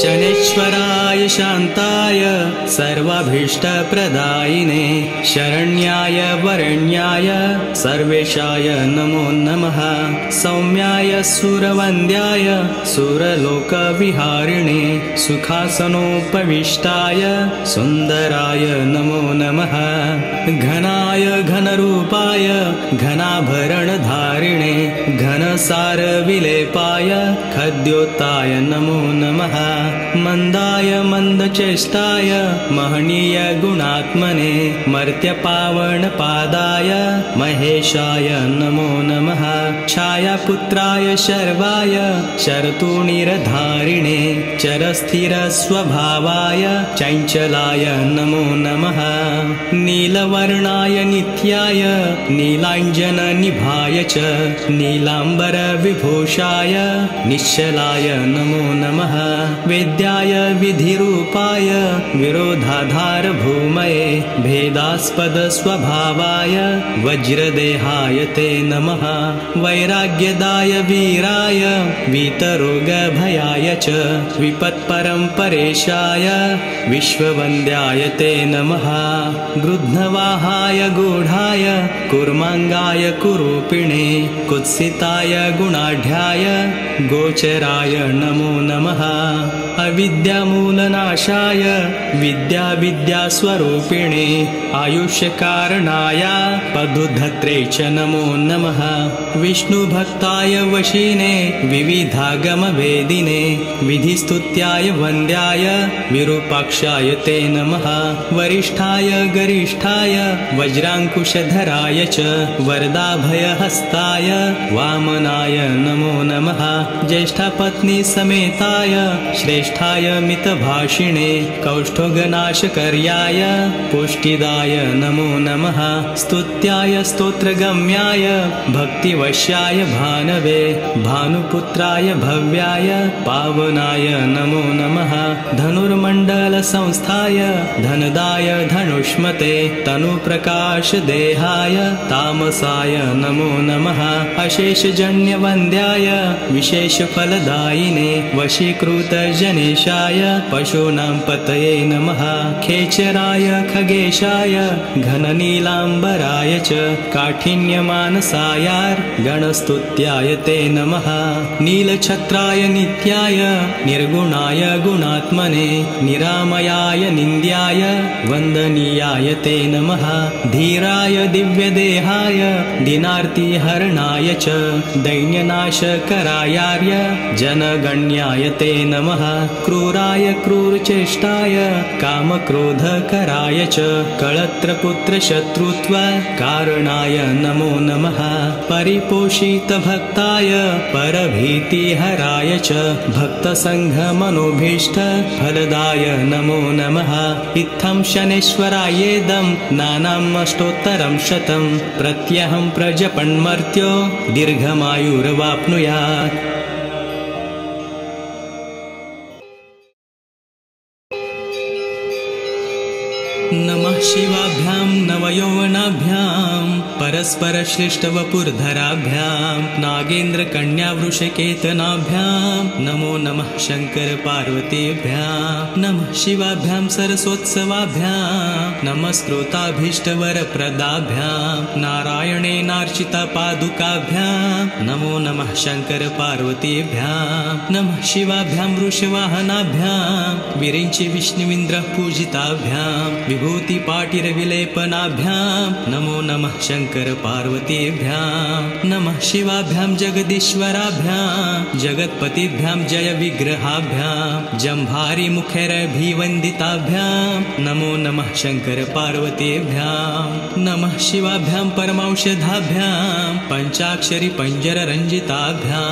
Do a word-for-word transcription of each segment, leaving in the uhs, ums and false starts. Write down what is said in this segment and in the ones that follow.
शनेश्वराय शान्ताय सर्वाभीष्टप्रदायिने शरण्याय वरण्याय सर्वेशाय नमो नमः। सौम्याय सुरवन्द्याय सुरलोकविहारिणे सुखासनोपविष्टाय सुन्दराय नमो नमः। घनाय घनरूपाय घनाभरणधारिणे घनसारविलेपाय खद्योताय नमो नमः। मन्दाय मन्दचेष्टाय महनीय गुणात्मने मर्त्यपावनपादाय महेशाय नमो नमः। छायापुत्राय शर्वाय शरतुनिरधारिणे चरस्थिरस्वभावाय चञ्चलाय नमो नमः। नीलवर्णाय नित्याय नीलाञ्जननिभाय च नीलाम्बरविभूषाय निश्चलाय नमो नमः। वेद्याय विधिरूपाय विरोधाधारभूमये भेदास्पदस्वभावाय वज्रदेहाय ते नमः। वैराग्यदाय वीराय वीतरोगभयाय च विपत्परम्परेशाय विश्ववन्द्याय ते नमः। गृध्नवाहाय गूढाय कूर्माङ्गाय कुरूपिणे कुत्सिताय गुणाढ्याय गोचराय नमो नमः। अविद्यामूलनाशाय विद्याविद्यास्वरूपिणे आयुष्यकारणाय पदुद्धत्रे च नमो नमः। विष्णुभक्ताय वशिने विविधागमवेदिने विधिस्तुत्याय वन्द्याय विरूपाक्षाय ते नमः। वरिष्ठाय गरिष्ठाय वज्राङ्कुशधराय च वरदाभयहस्ताय वामनाय नमो नमः। ज्येष्ठपत्नी समेताय श्रेष्ठाय मितभाषिणे कौष्ठोगनाशकर्याय पुष्टिदाय नमो नमः। स्तुत्याय स्तोत्रगम्याय भक्तिवश्याय भानवे भानुपुत्राय भव्याय पावनाय नमो नमः। धनुर्मण्डलसंस्थाय धनदाय धनुष्मते तनुप्रकाशदेहाय तामसाय नमो नमः। अशेषजन्यवन्द्याय विशेषफलदायिने वशीकृतजनेशाय पशूनां पतये नमः। खेचराय खगेशाय घननीलाम्बराय च काठिन्यमानसायार् गणस्तुत्याय ते नमः। नीलछत्राय नित्याय निर्गुणाय गुणात्मने निरामयाय निन्द्याय वन्दनीयाय ते नमः। धीराय दिव्यदेहाय दीनार्तिहरणाय च दैन्यनाशकरायार्य जनगण्याय ते नमः। क्रूराय क्रूरचेष्टाय कामक्रोधकराय च कळत्रपुत्रशत्रुत्व कारणाय नमो नमः। परिपोषितभक्ताय परभीतिहराय च भक्तसङ्घमनोभीष्ट फलदाय नमो नमः। इत्थं शनेश्वरायेदं नानामष्टोत्तरं शतं प्रत्यहं प्रजपन्मर्त्यो दीर्घमायुर्वाप्नुयात्। नमः शिवाभ्यां नवयौवनाभ्यां परस्परश्लिष्टवपुर्धराभ्यां नागेन्द्रकन्यावृषकेतनाभ्यां नमो नमः शङ्करपार्वतीभ्यां। नमः शिवाभ्यां सरस्वत्सवाभ्यां नमस्कृताभीष्टवरप्रदाभ्यां नारायणेनार्चितपादुकाभ्यां नमो नमः शङ्करपार्वतीभ्यां। नमः शिवाभ्यां वृषवाहनाभ्यां विरिञ्चि विष्णुविन्द्रः पूजिताभ्यां विभूतिपाटिरविलेपनाभ्यां नमो नमः शङ्करपार्वतीभ्यां। नमः शिवाभ्यां जगदीश्वराभ्यां जगत्पतिभ्यां जयविग्रहाभ्यां जम्भारिमुखैरभिवन्दिताभ्यां नमो नमः शङ्करपार्वतीभ्यां। नमः शिवाभ्यां परमौषधाभ्यां पञ्चाक्षरी पञ्जररञ्जिताभ्यां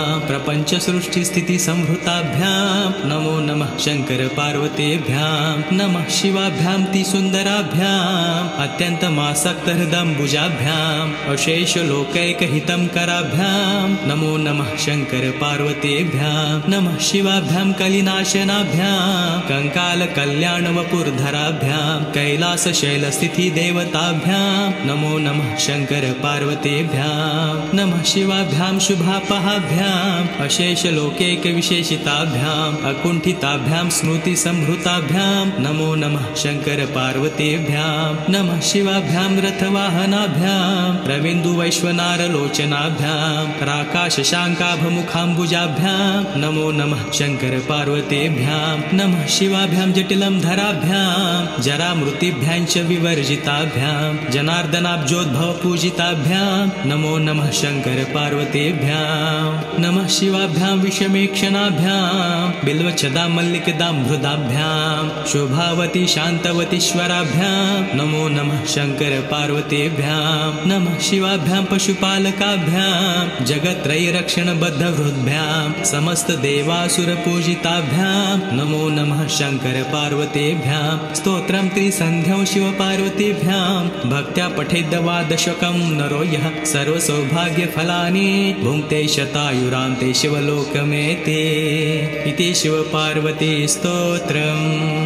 प्रपञ्चसृष्टिस्थितिसंहृताभ्यां नमो नमः शङ्करपार्वतीभ्यां। नमः शिवाभ्यां तिसुन्दर करोत्तराभ्याम् अत्यन्तमासक्तहृदम्बुजाभ्याम् अशेषलोकैकहितं कराभ्याम् नमो नमः शङ्कर पार्वतीभ्याम् नमः शिवाभ्यां कलिनाशनाभ्याम् कंकालकल्याणवपुर्धराभ्याम् कैलासशैलस्थितिदेवताभ्याम् नमो नमः शङ्कर पार्वतीभ्याम् नमः शिवाभ्यां शुभापहाभ्याम् अशेषलोकैकविशेषिताभ्याम् अकुण्ठिताभ्यां स्मृतिसम्भृताभ्याम् नमो नमः शङ्कर पार्वतीभ्याम् नमः शिवाभ्यां रथवाहनाभ्याम् रवीन्दुवैश्वनारलोचनाभ्याम् राकाशशाङ्काभमुखाम्बुजाभ्याम् नमो नमः शङ्कर पार्वतीभ्याम् नमः शिवाभ्यां जटिलं धराभ्याम् जरामृतिभ्यां च विवर्जिताभ्याम् जनार्दनाब्जोद्भवपूजिताभ्याम् नमो नमः शङ्कर पार्वतीभ्याम् नमः शिवाभ्यां विषमेक्षणाभ्याम् बिल्वच्छदा मल्लिकदां हृदाभ्याम् शोभावती शान्तवतीश्वराभ्याम् नमो नमः शङ्कर पार्वतीभ्याम् नमः शिवाभ्यां पशुपालकाभ्याम् जगत्त्रयीरक्षणबद्धहृद्भ्याम् समस्तदेवासुरपूजिताभ्याम् नमो नमः शङ्कर पार्वतीभ्याम् स्तोत्रं त्रिसन्ध्यं शिवपार्वतीभ्याम् भक्त्या पठेद्द्वादशकं नरो यः सर्वसौभाग्यफलानि भुङ्क्ते शतायुरान्ते शिवलोकमेते इति शिवपार्वती स्तोत्रम्।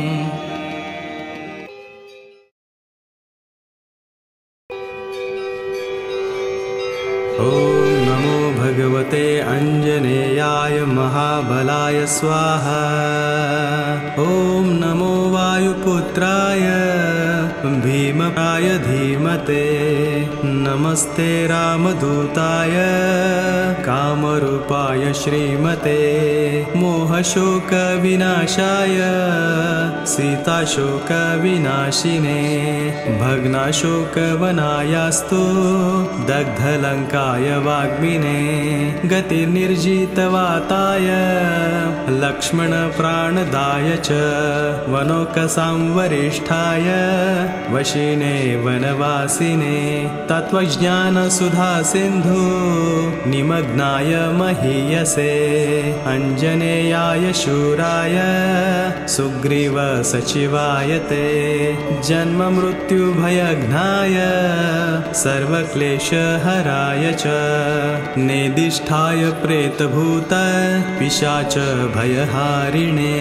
ॐ नमो भगवते अञ्जनेयाय महाबलाय स्वाहा। ॐ नमो वायुपुत्राय भीमप्राय धीमते नमस्ते रामदूताय कामरूपाय श्रीमते मोहशोकविनाशाय सीताशोकविनाशिने भग्नाशोकवनायास्तु दग्धलङ्काय वाग्मिने गतिर्निर्जितवाताय लक्ष्मणप्राणदाय च वनोकसांवरिष्ठाय वशिने वनवासिने तत्त्वज्ञानसुधासिन्धु निमग्नाय महीयसे अञ्जनेयाय शूराय सुग्रीव सचिवाय ते जन्ममृत्युभयघ्नाय सर्वक्लेशहराय च नेदिष्ठाय प्रेतभूत पिशाच भयहारिणे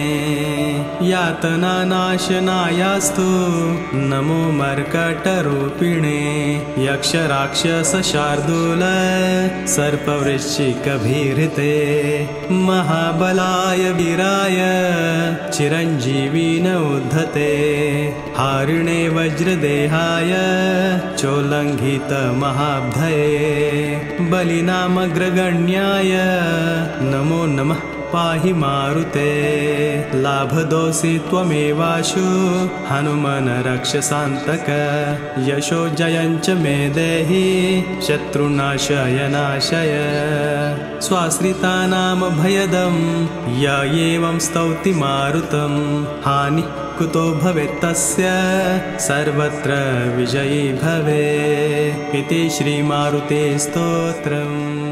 यातनानाशनायास्तु नमो मर्कटरूपिणे यक्षराक्षसशार्दूल सर्पवृश्चिकभीरिते महाबलाय वीराय चिरञ्जीविन उद्धते हारिणे वज्रदेहाय चोल्लङ्घितमहाब्धये बलिनामग्रगण्याय नमो नमः पाहि मारुते लाभदोषि त्वमेवाशु हनुमन् रक्षसान्तक यशो जयञ्च मे देहि शत्रुनाशय नाशय स्वाश्रितानां भयदं य एवं स्तौति मारुतं हानि कुतो भवेत्तस्य सर्वत्र विजयी भवे इति श्रीमारुते स्तोत्रम्।